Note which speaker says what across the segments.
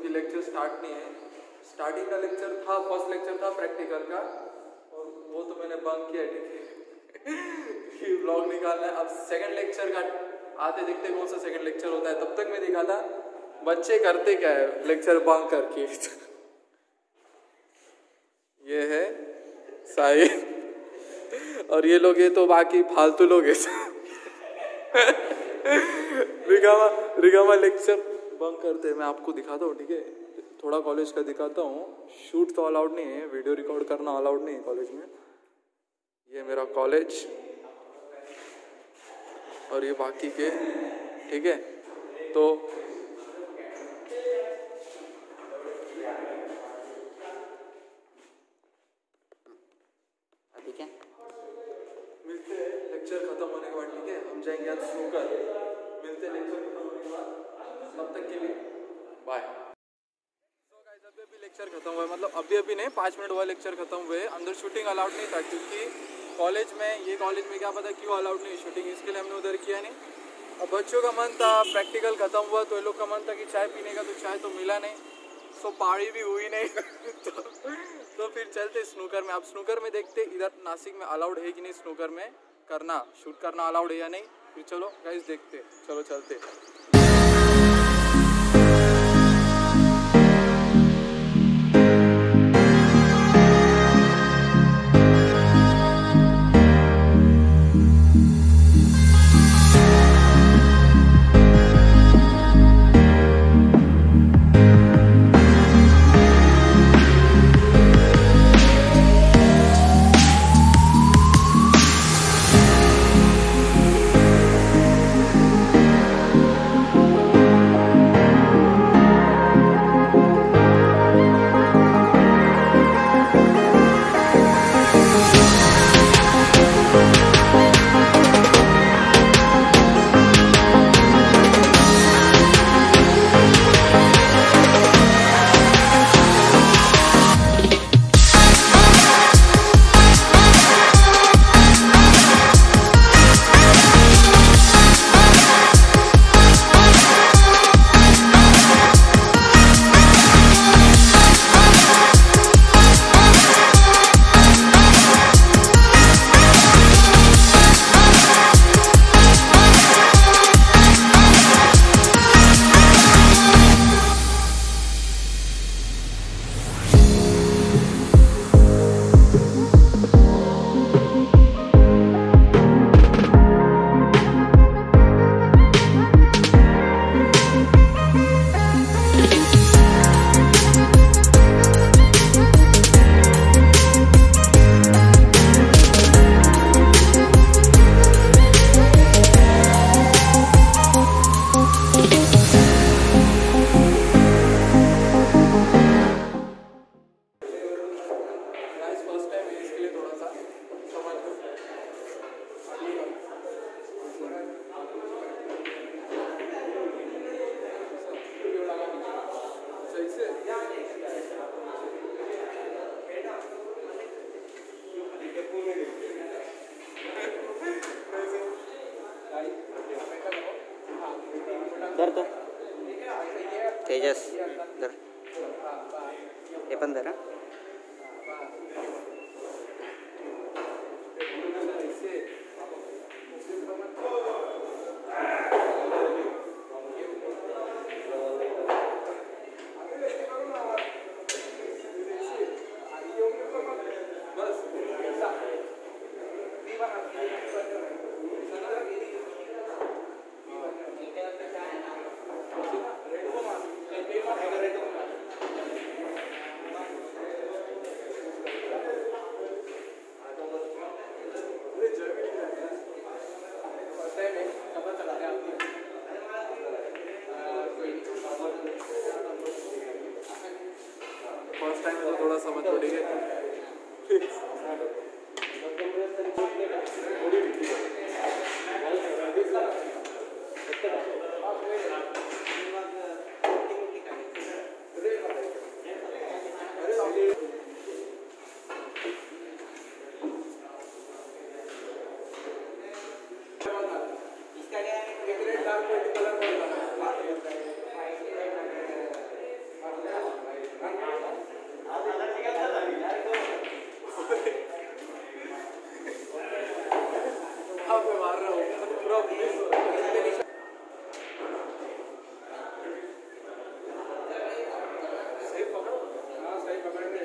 Speaker 1: क्योंकि lecture start नहीं है। स्टार्टिंग का लेक्चर था, फर्स्ट लेक्चर था प्रैक्टिकल का, और वो तो मैंने बंक किया, ठीक है कि व्लॉग निकालना है। अब सेकंड लेक्चर का आते देखते कौन सा सेकंड लेक्चर होता है। तब तक मैं दिखा था बच्चे करते क्या है लेक्चर बंक करके। ये है साई और ये लोग, ये तो बाकी फालतू लोग है। रिगामा लेक्चर बंक करते हैं। मैं आपको दिखाता हूँ, ठीक है, थोड़ा कॉलेज का दिखाता हूँ। शूट तो अलाउड नहीं है, वीडियो रिकॉर्ड करना अलाउड नहीं है कॉलेज में। ये मेरा कॉलेज और ये बाकी के, ठीक है। तो
Speaker 2: अभी क्या
Speaker 1: मिलते हैं लेक्चर खत्म होने के बाद, ठीक है। हम जाएंगे आज स्नूकर, मिलते हैं लेक्चर खत्म होने के बाद। तब तक के लिए बाय। तो गाइस अभी लेक्चर खत्म हुआ है, मतलब अभी नहीं, 5 मिनट हुआ लेक्चर खत्म हुए। अंदर शूटिंग अलाउड नहीं था क्योंकि कॉलेज में, ये कॉलेज में क्या पता क्यों अलाउड नहीं शूटिंग, इसके लिए हमने उधर किया नहीं। अब बच्चों का मन था, प्रैक्टिकल खत्म हुआ तो ये लोग का मन था कि चाय पीने का, तो चाय तो मिला नहीं, सो पार्टी भी हुई नहीं। तो फिर चलते स्नूकर में। अब स्नूकर में देखते इधर नासिक में अलाउड है कि नहीं स्नूकर में करना, शूट करना अलाउड है या नहीं। फिर चलो गाइस देखते, चलो चलते।
Speaker 2: धर तो तेजस धर, हे पण धर.
Speaker 1: फर्स्ट टाइम तो थोड़ा समझ पड़ेगा। रहे हो, मतलब पूरा मिस हो रहा है। सही पकड़ो, हाँ सही पकड़ेंगे।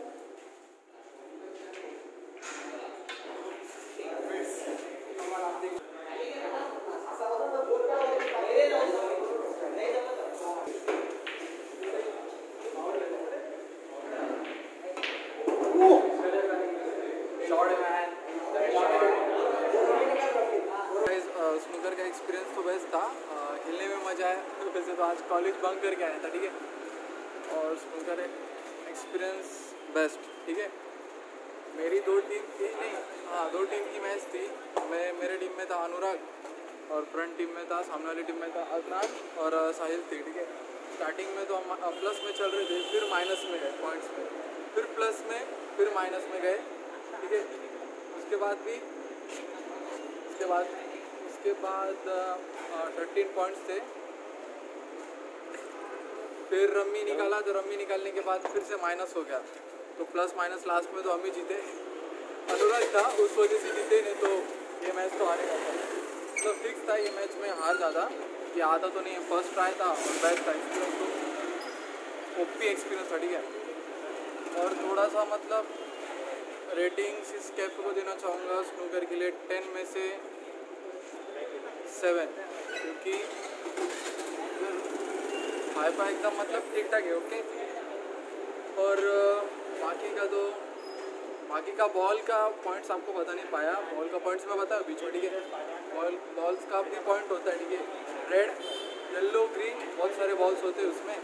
Speaker 1: स्नूकर का एक्सपीरियंस तो बेस्ट था, खेलने में मज़ा आया। वैसे तो आज कॉलेज बंक करके आया था, ठीक है। और स्नूकर एक्सपीरियंस बेस्ट, ठीक है। मेरी 2 टीम थी, नहीं हाँ 2 टीम की मैच थी। मेरे टीम में था अनुराग और फ्रंट टीम में था, सामने वाली टीम में था अदनान और साहिल थी, ठीक है। स्टार्टिंग में तो हम प्लस में चल रहे थे, फिर माइनस में गए पॉइंट्स में, फिर प्लस में, फिर माइनस में गए, ठीक है। उसके बाद 13 पॉइंट्स थे। फिर रम्मी निकाला, तो रम्मी निकालने के बाद फिर से माइनस हो गया, तो प्लस माइनस लास्ट में तो हम ही जीते। अनुराग था उस वजह से जीते, नहीं तो ये मैच तो हारे का था। तो फिक्स था ये मैच में हार जाता, ये आता तो नहीं है। फर्स्ट ट्राई था और बेस्ट था, एक्सपीरियंस तो ओपी एक्सपीरियंस था, ठीक है। और थोड़ा सा मतलब रेटिंग्स इस कैफे को देना चाहूँगा स्नूकर के लिए 10 में से 7, क्योंकि हाई एकदम मतलब ठीक ठाक है, ओके। और बाकी का बॉल का पॉइंट्स आपको बता नहीं पाया। बॉल का पॉइंट्स मैं बताऊँ बीच में, ठीक है। बॉल्स का भी पॉइंट होता है, ठीक है। रेड, येलो, ग्रीन, बहुत सारे बॉल्स होते हैं उसमें।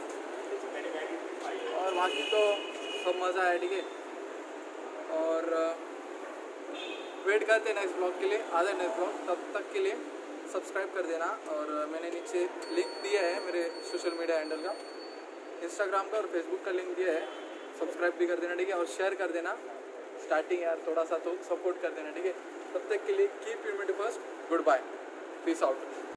Speaker 1: और बाकी तो सब मज़ा आया, ठीक है। और वेट करते हैं नेक्स्ट ब्लॉग के लिए, आधा नेक्स्ट ब्लॉग। तब तक के लिए सब्सक्राइब कर देना। और मैंने नीचे लिंक दिया है मेरे सोशल मीडिया हैंडल का, इंस्टाग्राम का और फेसबुक का लिंक दिया है, सब्सक्राइब भी कर देना, ठीक है। और शेयर कर देना, स्टार्टिंग यार थोड़ा सा तो सपोर्ट कर देना, ठीक है। तब तक के लिए keep unity first, goodbye, peace out.